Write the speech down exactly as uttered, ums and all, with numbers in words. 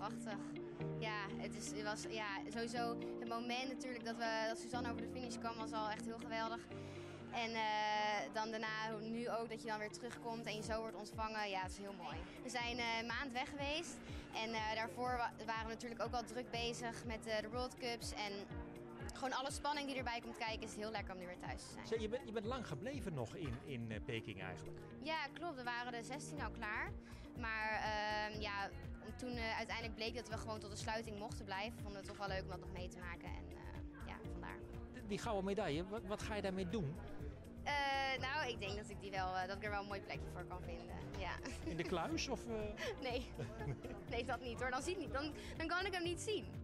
prachtig. Ja, het, is, het was ja, sowieso het moment natuurlijk dat, we, dat Suzanne over de finish kwam was al echt heel geweldig. En uh, dan daarna, nu ook, dat je dan weer terugkomt en je zo wordt ontvangen. Ja, het is heel mooi. We zijn uh, een maand weg geweest. En uh, daarvoor wa waren we natuurlijk ook al druk bezig met uh, de World Cups. En gewoon alle spanning die erbij komt kijken, is het heel lekker om nu weer thuis te zijn. Zo, je, bent, je bent lang gebleven nog in, in uh, Peking eigenlijk. Ja, klopt. We waren de zestien al klaar. Maar uh, ja, toen uh, uiteindelijk bleek dat we gewoon tot de sluiting mochten blijven, vonden we het toch wel leuk om dat nog mee te maken. En uh, ja, vandaar. Die gouden medaille, wat, wat ga je daarmee doen? Uh, nou, ik denk dat ik, die wel, uh, dat ik er wel een mooi plekje voor kan vinden. Ja. In de kluis? Of, uh... nee. nee, dat niet hoor. Dan, zie ik niet. Dan, dan kan ik hem niet zien.